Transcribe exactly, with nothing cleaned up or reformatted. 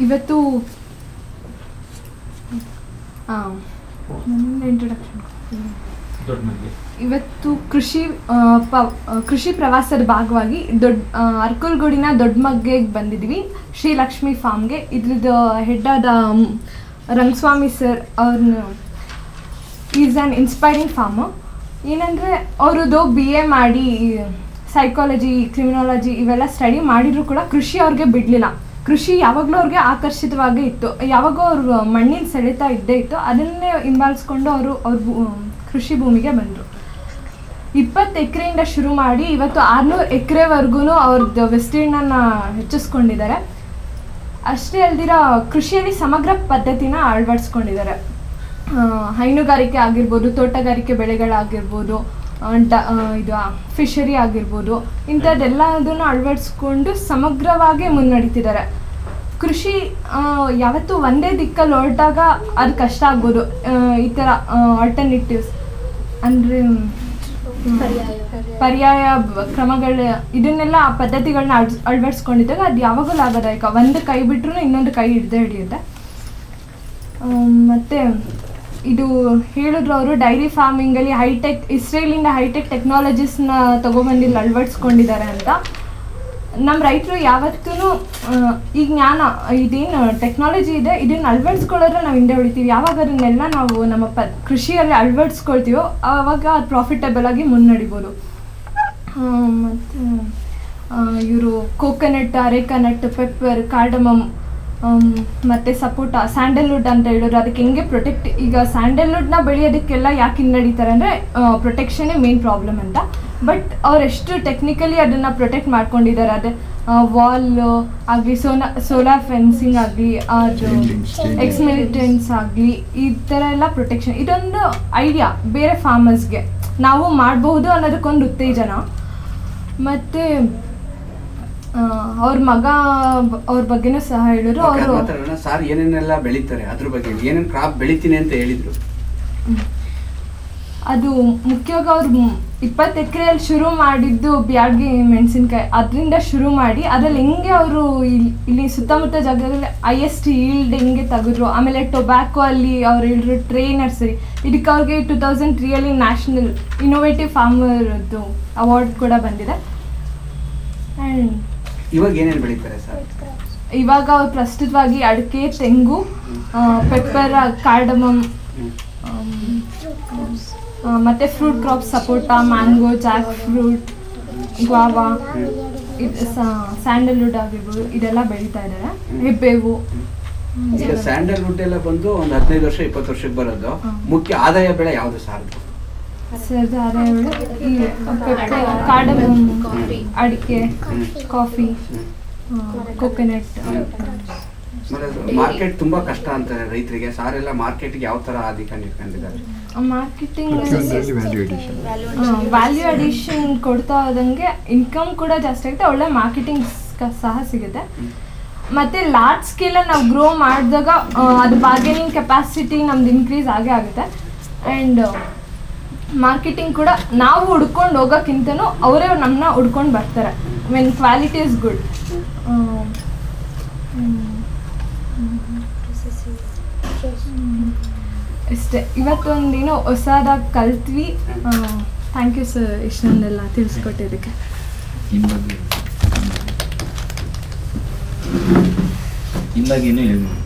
ಇವತ್ತು ಹಾಂ ಇಂಟ್ರೊಡಕ್ಷನ್ ಇವತ್ತು ಕೃಷಿ ಪ ಕೃಷಿ ಪ್ರವಾಸದ ಭಾಗವಾಗಿ ದೊಡ್ಡ ಅರ್ಕಲ್ಗೂಡಿನ ದೊಡ್ಡಮಗ್ಗೆಗೆ ಬಂದಿದ್ದೀವಿ, ಶ್ರೀ ಲಕ್ಷ್ಮಿ ಫಾರ್ಮ್ಗೆ. ಇದ್ರದ್ದು ಹೆಡ್ ಆದ ರಂಗಸ್ವಾಮಿ ಸರ್ ಅವ್ರನ್ನ ಈಸ್ ಆ್ಯನ್ ಇನ್ಸ್ಪೈರಿಂಗ್ ಫಾರ್ಮು. ಏನಂದರೆ ಅವರದು ಬಿ ಎ ಮಾಡಿ ಸೈಕಾಲಜಿ, ಕ್ರಿಮಿನಾಲಜಿ ಇವೆಲ್ಲ ಸ್ಟಡಿ ಮಾಡಿದರೂ ಕೂಡ ಕೃಷಿ ಅವ್ರಿಗೆ ಬಿಡಲಿಲ್ಲ. ಕೃಷಿ ಯಾವಾಗಲೂ ಅವ್ರಿಗೆ ಆಕರ್ಷಿತವಾಗೇ ಇತ್ತು, ಯಾವಾಗಲೂ ಅವ್ರ ಮಣ್ಣಿನ ಸೆಳೆತ ಇದ್ದೇ ಇತ್ತು. ಅದನ್ನೇ ಹಿಂಬಾಲಿಸ್ಕೊಂಡು ಅವರು ಅವ್ರ ಕೃಷಿ ಭೂಮಿಗೆ ಬಂದರು. ಇಪ್ಪತ್ತು ಎಕರೆಯಿಂದ ಶುರು ಮಾಡಿ ಇವತ್ತು ಆರುನೂರು ಎಕರೆವರೆಗೂ ಅವ್ರದ್ದು ವಿಸ್ತೀರ್ಣನ ಹೆಚ್ಚಿಸ್ಕೊಂಡಿದ್ದಾರೆ. ಅಷ್ಟೇ ಅಲ್ದಿರ ಕೃಷಿಯಲ್ಲಿ ಸಮಗ್ರ ಪದ್ಧತಿನ ಅಳವಡಿಸ್ಕೊಂಡಿದ್ದಾರೆ. ಹೈನುಗಾರಿಕೆ ಆಗಿರ್ಬೋದು, ತೋಟಗಾರಿಕೆ ಬೆಳೆಗಳಾಗಿರ್ಬೋದು, ಡ ಇದು ಫಿಶರಿ ಆಗಿರ್ಬೋದು, ಇಂಥದ್ದೆಲ್ಲದನ್ನು ಅಳವಡಿಸ್ಕೊಂಡು ಸಮಗ್ರವಾಗಿ ಮುನ್ನಡೀತಿದ್ದಾರೆ. ಕೃಷಿ ಯಾವತ್ತೂ ಒಂದೇ ದಿಕ್ಕಲ್ಲಿ ಹೊರಟಾಗ ಅದು ಕಷ್ಟ ಆಗ್ಬೋದು. ಈ ಥರ ಆಲ್ಟರ್ನೇಟಿವ್ಸ್ ಅಂದರೆ ಪರ್ಯಾಯ ಕ್ರಮಗಳ ಇದನ್ನೆಲ್ಲ ಆ ಪದ್ಧತಿಗಳನ್ನ ಅಳ್ ಅಳವಡಿಸ್ಕೊಂಡಿದ್ದಾಗ ಅದು ಯಾವಾಗಲೂ ಲಾಭದಾಯಕ. ಒಂದು ಕೈ ಬಿಟ್ಟರು ಇನ್ನೊಂದು ಕೈ ಹಿಡ್ದೇ ಹಿಡಿಯುತ್ತೆ. ಮತ್ತು ಇದು ಹೇಳಿದ್ರು ಅವರು, ಡೈರಿ ಫಾರ್ಮಿಂಗಲ್ಲಿ ಹೈಟೆಕ್ ಇಸ್ರೇಲಿಂದ ಹೈಟೆಕ್ ಟೆಕ್ನಾಲಜೀಸ್ನ ತೊಗೊಬಂದಿಲ್ಲಿ ಅಳವಡಿಸ್ಕೊಂಡಿದ್ದಾರೆ ಅಂತ. ನಮ್ಮ ರೈತರು ಯಾವತ್ತೂ ಈ ಜ್ಞಾನ ಇದೇನು ಟೆಕ್ನಾಲಜಿ ಇದೆ ಇದನ್ನು ಅಳವಡಿಸ್ಕೊಳ್ಳೋದ್ರೆ ನಾವು ಹಿಂದೆ ಉಳಿತೀವಿ. ಯಾವಾಗ ಅದನ್ನೆಲ್ಲ ನಾವು ನಮ್ಮ ಪ ಕೃಷಿಯಲ್ಲಿ ಅಳವಡಿಸ್ಕೊಳ್ತೀವೋ ಆವಾಗ ಅದು ಪ್ರಾಫಿಟಬಲ್ ಆಗಿ ಮುನ್ನಡಿಬೋದು. ಮತ್ತು ಇವರು ಕೋಕೋನಟ್, ಅರೇಕಾನಟ್, ಪೆಪ್ಪರ್, ಕಾರ್ಡಮಮ್ ಮತ್ತು ಸಪೋಟ, ಸ್ಯಾಂಡಲ್ವುಡ್ ಅಂತ ಹೇಳಿದ್ರು. ಅದಕ್ಕೆ ಹೆಂಗೆ ಪ್ರೊಟೆಕ್ಟ್, ಈಗ ಸ್ಯಾಂಡಲ್ವುಡ್ನ ಬೆಳೆಯೋದಕ್ಕೆಲ್ಲ ಯಾಕೆ ಹಿನ್ನಡೀತಾರೆ ಅಂದರೆ ಪ್ರೊಟೆಕ್ಷನ್ನೇ ಮೇನ್ ಪ್ರಾಬ್ಲಮ್ ಅಂತ. ಬಟ್ ಅವರೆಷ್ಟು ಟೆಕ್ನಿಕಲಿ ಅದನ್ನು ಪ್ರೊಟೆಕ್ಟ್ ಮಾಡ್ಕೊಂಡಿದ್ದಾರೆ. ಅದೇ ವಾಲ್ ಆಗಲಿ, ಸೋನಾ ಸೋಲಾರ್ ಫೆನ್ಸಿಂಗ್ ಆಗಲಿ, ಅದು ಎಕ್ಸ್ಮಿಲಿಟೆನ್ಸ್ ಆಗಲಿ, ಈ ಥರ ಎಲ್ಲ ಪ್ರೊಟೆಕ್ಷನ್. ಇದೊಂದು ಐಡಿಯಾ ಬೇರೆ ಫಾರ್ಮರ್ಸ್ಗೆ ನಾವು ಮಾಡಬಹುದು ಅನ್ನೋದಕ್ಕೊಂದು ಉತ್ತೇಜನ. ಮತ್ತು ಅವ್ರ ಮಗ ಅವ್ರ ಬಗ್ಗೆನೂ ಸಹ ಹೇಳಿದ್ರು. ಅವರು ಸಾರ್ ಏನೇನೆಲ್ಲ ಬೆಳೀತಾರೆ ಅದ್ರ ಬಗ್ಗೆ, ಏನೇನು ಕ್ರಾಪ್ ಬೆಳಿತೀನಿ ಅಂತ ಹೇಳಿದ್ರು. ಅದು ಮುಖ್ಯವಾಗಿ ಅವ್ರು ಇಪ್ಪತ್ತು ಎಕರೆಯಲ್ಲಿ ಶುರು ಮಾಡಿದ್ದು ಬ್ಯಾಡ್ಗೆ ಮೆಣಸಿನ್ಕಾಯಿ, ಅದರಿಂದ ಶುರು ಮಾಡಿ ಅದರಲ್ಲಿ ಹೆಂಗೆ ಅವರು ಇಲ್ಲಿ ಇಲ್ಲಿ ಸುತ್ತಮುತ್ತ ಜಾಗದಲ್ಲಿ ಹೈಯೆಸ್ಟ್ ಈಲ್ಡ್ ಹೆಂಗೆ ತೆಗೆದ್ರು. ಆಮೇಲೆ ಟೊಬ್ಯಾಕೋ ಅಲ್ಲಿ ಅವ್ರು ಹೇಳಿದ್ರು ಟ್ರೇ ನರ್ಸರಿ, ಇದಕ್ಕೆ ಅವ್ರಿಗೆ ಟೂ ತೌಸಂಡ್ ತ್ರೀಯಲ್ಲಿ ನ್ಯಾಷನಲ್ ಇನ್ನೋವೇಟಿವ್ ಫಾರ್ಮರ್ದು ಅವಾರ್ಡ್ ಕೂಡ ಬಂದಿದೆ. ಆ್ಯಂಡ್ ಇವಾಗ ಏನೇನು ಬೆಳೀತಾರೆ ಸರ್? ಇವಾಗ ಅವ್ರು ಪ್ರಸ್ತುತವಾಗಿ ಅಡಿಕೆ, ತೆಂಗು, ಪೆಪ್ಪರ್, ಕಾರ್ಡಮಮ್, ಮತ್ತು fruit crops, sapota, mango, jackfruit, guava, ಇದು ಸ್ಯಾಂಡಲ್ವುಡ್ ಆಗಿರ್ಬೋದು, ಇದೆಲ್ಲ ಬೆಳೀತಾ ಇದ್ದಾರೆ. ಹೆಬ್ಬೇವು. ಈಗ ಸ್ಯಾಂಡಲ್ವುಡ್ ಎಲ್ಲ ಬಂದು ಒಂದು ಹದಿನೈದು ವರ್ಷ ಇಪ್ಪತ್ತು ವರ್ಷಕ್ಕೆ ಬರೋದು. ಮುಖ್ಯ ಆದಾಯ ಬೆಳೆ ಯಾವುದು ಸರ್? ಸರ್ ಆದಾಯ ಬೆಳೆ ಈ ಪೆಪ್ಪರ್, ಕಾರ್ಡಮಮ್, ಅಡಿಕೆ, ಕಾಫಿ, ಕೋಕೋನಟ್. ಮಾರ್ಕೆಟ್ ತುಂಬಾ ಕಷ್ಟ ಅಂತಾರೆ ರೈತರಿಗೆ. ಸಾರೆಲ್ಲ ಮಾರ್ಕೆಟ್ಗೆ ಯಾವ ತರ ಆದಿಕ ನಿಂತ್ಕೊಂಡಿದ್ದಾರೆ? ಮಾರ್ಕೆಟಿಂಗ್ ವ್ಯಾಲ್ಯೂ ಅಡಿಷನ್ ಕೊಡ್ತಾ ಹೋದಂಗೆ ಇನ್ಕಮ್ ಕೂಡ ಜಾಸ್ತಿ ಆಗುತ್ತೆ, ಒಳ್ಳೆ ಮಾರ್ಕೆಟಿಂಗ್ ಸಹ ಸಿಗುತ್ತೆ. ಮತ್ತು ಲಾರ್ಜ್ ಸ್ಕೇಲಲ್ಲಿ ನಾವು ಗ್ರೋ ಮಾಡಿದಾಗ ಅದು ಬಾರ್ಗೇನಿಂಗ್ ಕೆಪಾಸಿಟಿ ನಮ್ದು ಇನ್ಕ್ರೀಸ್ ಆಗೇ ಆಗುತ್ತೆ. ಆ್ಯಂಡ್ ಮಾರ್ಕೆಟಿಂಗ್ ಕೂಡ ನಾವು ಹುಡ್ಕೊಂಡು ಹೋಗೋಕ್ಕಿಂತನೂ ಅವರೇ ನಮ್ಮನ್ನ ಹುಡ್ಕೊಂಡು ಬರ್ತಾರೆ ವೆನ್ ಕ್ವಾಲಿಟಿ ಇಸ್ ಗುಡ್. ಇಷ್ಟೇ, ಇವತ್ತೊಂದೇನೋ ಹೊಸದಾಗಿ ಕಲ್ತ್ವಿ. ಥ್ಯಾಂಕ್ ಯು ಸರ್ ಇಷ್ಟೊಂದೆಲ್ಲ ತಿಳಿಸ್ಕೊಟ್ಟಿದ್ದಕ್ಕೆ. ಇನ್ನಾಗೇನು ಹೇಳ್ಬೋದು?